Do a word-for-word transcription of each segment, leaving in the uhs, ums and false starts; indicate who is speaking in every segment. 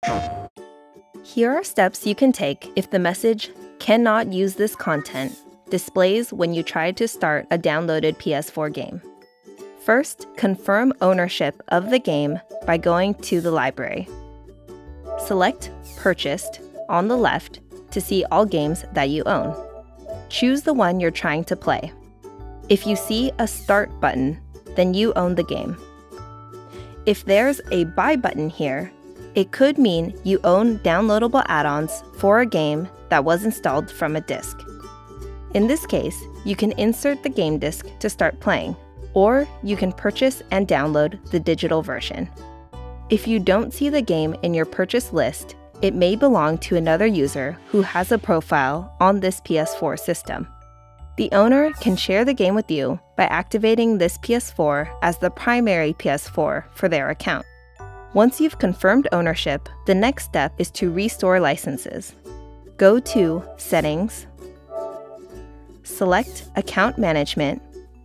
Speaker 1: Here are steps you can take if the message "cannot use this content" displays when you try to start a downloaded P S four game. First, confirm ownership of the game by going to the library. Select Purchased on the left to see all games that you own. Choose the one you're trying to play. If you see a Start button, then you own the game. If there's a Buy button here, it could mean you own downloadable add-ons for a game that was installed from a disc. In this case, you can insert the game disc to start playing, or you can purchase and download the digital version. If you don't see the game in your purchase list, it may belong to another user who has a profile on this P S four system. The owner can share the game with you by activating this P S four as the primary P S four for their account. Once you've confirmed ownership, the next step is to restore licenses. Go to Settings, select Account Management,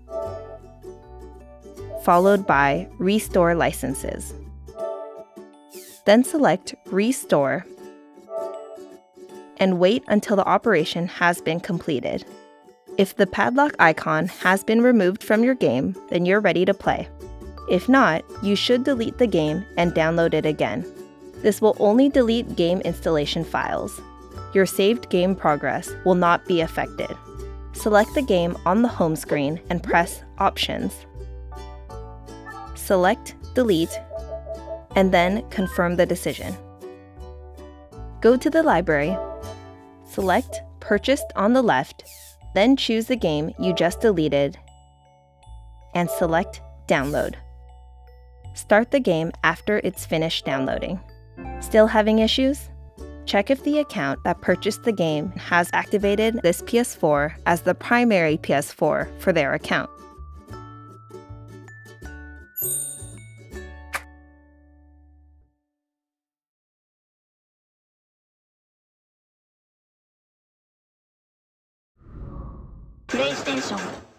Speaker 1: followed by Restore Licenses. Then select Restore and wait until the operation has been completed. If the padlock icon has been removed from your game, then you're ready to play. If not, you should delete the game and download it again. This will only delete game installation files. Your saved game progress will not be affected. Select the game on the home screen and press Options. Select Delete, and then confirm the decision. Go to the library, select Purchased on the left, then choose the game you just deleted, and select Download. Start the game after it's finished downloading. Still having issues? Check if the account that purchased the game has activated this P S four as the primary P S four for their account.
Speaker 2: PlayStation